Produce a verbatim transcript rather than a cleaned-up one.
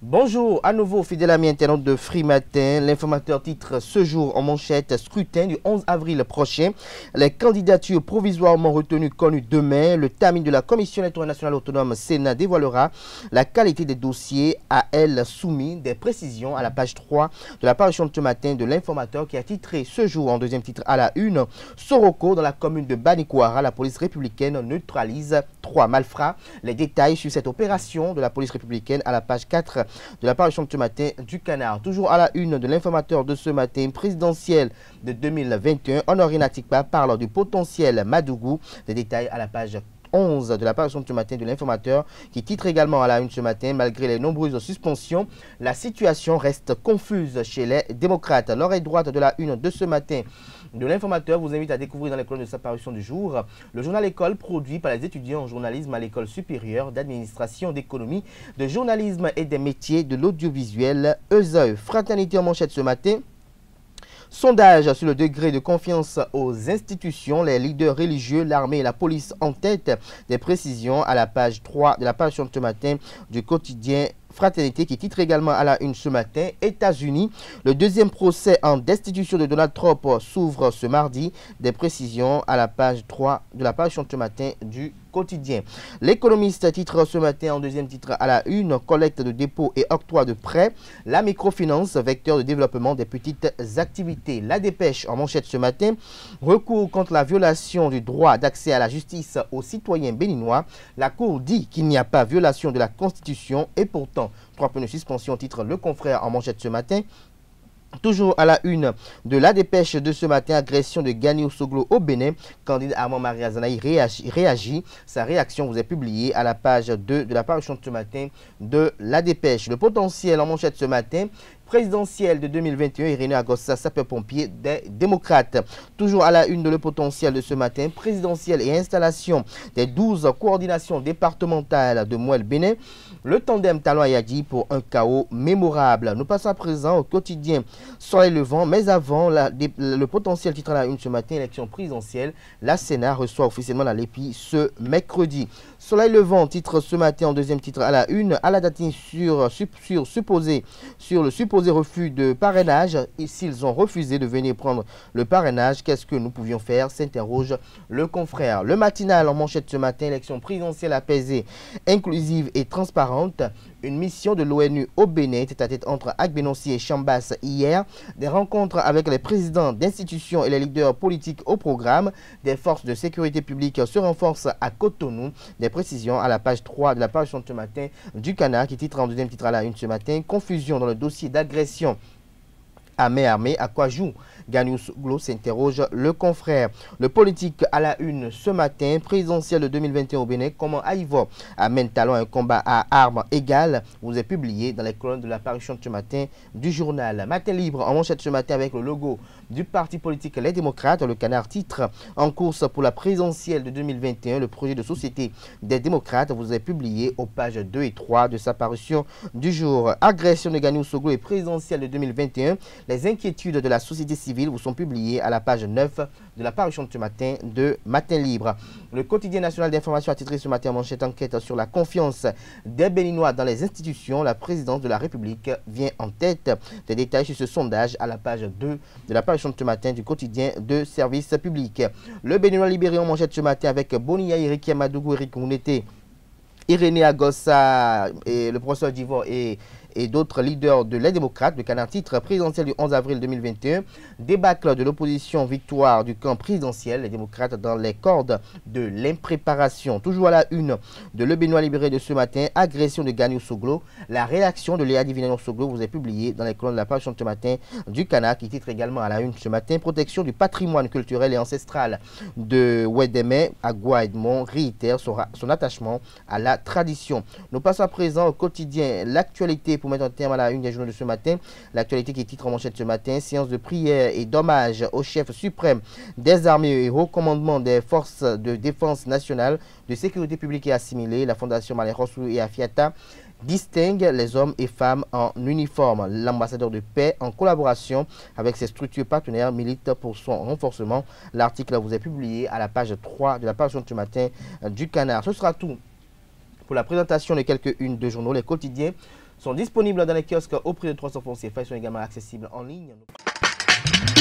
Bonjour à nouveau fidèles amis internautes de Free Matin. L'informateur titre ce jour en manchette: scrutin du onze avril prochain. Les candidatures provisoirement retenues connues demain. Le terme de la Commission électorale nationale autonome Sénat dévoilera la qualité des dossiers à elle soumis. Des précisions à la page trois de la parution de ce matin de l'informateur qui a titré ce jour en deuxième titre à la une: Soroko dans la commune de Banikwara, la police républicaine neutralise trois malfrats. Les détails sur cette opération de la police républicaine à la page quatre de la parution de ce matin du Canard. Toujours à la une de l'informateur de ce matin, présidentielle de deux mille vingt et un, Honoré Natikpa parle du potentiel Madougou. Des détails à la page onze de la parution de ce matin de l'informateur qui titre également à la une ce matin: malgré les nombreuses suspensions, la situation reste confuse chez les démocrates. L'oreille droite de la une de ce matin de l'informateur vous invite à découvrir dans les colonnes de sa parution du jour le journal École produit par les étudiants en journalisme à l'École supérieure d'administration, d'économie, de journalisme et des métiers de l'audiovisuel E S E. Fraternité en manchette ce matin: sondage sur le degré de confiance aux institutions, les leaders religieux, l'armée et la police en tête. Des précisions à la page trois de la parution de ce matin du quotidien Fraternité qui titre également à la une ce matin: États-Unis, le deuxième procès en destitution de Donald Trump s'ouvre ce mardi. Des précisions à la page trois de la parution de ce matin du quotidien. L'économiste titre ce matin en deuxième titre à la une: collecte de dépôts et octroi de prêts, la microfinance, vecteur de développement des petites activités. La dépêche en manchette ce matin: recours contre la violation du droit d'accès à la justice aux citoyens béninois. La Cour dit qu'il n'y a pas violation de la Constitution et pourtant trois points de suspension, titre Le Confrère en manchette ce matin. Toujours à la une de la dépêche de ce matin: agression de Gagnou Soglo au Bénin. Candidat Armand Maria Zanaï réagit, réagit. Sa réaction vous est publiée à la page deux de la parution de ce matin de la dépêche. Le potentiel en manchette ce matin: présidentielle de deux mille vingt et un, Irénée Agossa, sapeur-pompier des démocrates. Toujours à la une de le potentiel de ce matin: présidentielle et installation des douze coordinations départementales de Mouel Bénin. Le tandem Talon Ayadi pour un chaos mémorable. Nous passons à présent au quotidien Soleil Levant, mais avant la, le potentiel titre à la une ce matin: élection présidentielle. La Sénat reçoit officiellement la Lépi ce mercredi. Soleil Levant titre ce matin en deuxième titre à la une: à la datine sur, sur, sur, supposé, sur le supposé refus de parrainage. Et s'ils ont refusé de venir prendre le parrainage, qu'est-ce que nous pouvions faire, s'interroge le confrère. Le matinal en manchette ce matin: élection présidentielle apaisée, inclusive et transparente. Une mission de l'ONU au Bénin, tête-à-tête entre Agbenossi et Chambas hier. Des rencontres avec les présidents d'institutions et les leaders politiques au programme. Des forces de sécurité publique se renforcent à Cotonou. Des précisions à la page trois de la parution de ce matin du Canard qui titre en deuxième titre à la une ce matin: confusion dans le dossier d'agression à main armée. À quoi joue Gagnou Soglo, s'interroge le confrère. Le politique à la une ce matin: présidentielle de deux mille vingt et un au Bénin, comment Aïvo amène talent un combat à armes égales. Vous est publié dans les colonnes de la parution de ce matin du journal Matin Libre en manchette ce matin avec le logo du parti politique Les Démocrates. Le Canard titre: en course pour la présidentielle de deux mille vingt et un, le projet de société des démocrates. Vous est publié aux pages deux et trois de sa parution du jour. Agression de Gagnou Soglo et présidentielle de deux mille vingt et un, les inquiétudes de la société civile vous sont publiées à la page neuf de la parution de ce matin de Matin Libre. Le quotidien national d'information a titré ce matin en manchette: enquête sur la confiance des Béninois dans les institutions. La présidence de la République vient en tête. Des détails sur ce sondage à la page deux de la parution de ce matin du quotidien de service public. Le Béninois libéré en manchette ce matin avec Bonia, Eric Madougou, Eric Mounete, Irénée Agossa et le professeur Djivo et et d'autres leaders de les démocrates. Le Canard titre: présidentielle du onze avril deux mille vingt et un, débâcle de l'opposition, victoire du camp présidentiel, les démocrates dans les cordes de l'impréparation. Toujours à la une de Le Béninois libéré de ce matin: agression de Gagnou Soglo. La réaction de Léa Divino Soglo vous est publiée dans les colonnes de la parution de ce matin du Canard qui titre également à la une ce matin: protection du patrimoine culturel et ancestral de Ouedeme. Agua Edmond réitère son, son attachement à la tradition. Nous passons à présent au quotidien L'actualité pour mettre un terme à la une des journaux de ce matin. L'actualité qui titre en manchette ce matin: séance de prière et d'hommage au chef suprême des armées et au commandement des forces de défense nationale, de sécurité publique et assimilée. La fondation Malin Rossou et Afiata distingue les hommes et femmes en uniforme. L'ambassadeur de paix, en collaboration avec ses structures partenaires, milite pour son renforcement. L'article vous est publié à la page trois de la page de ce matin du Canard. Ce sera tout pour la présentation de quelques-unes de journaux. Les quotidiens sont disponibles dans les kiosques au prix de trois cents francs C F A. Ils sont également accessibles en ligne.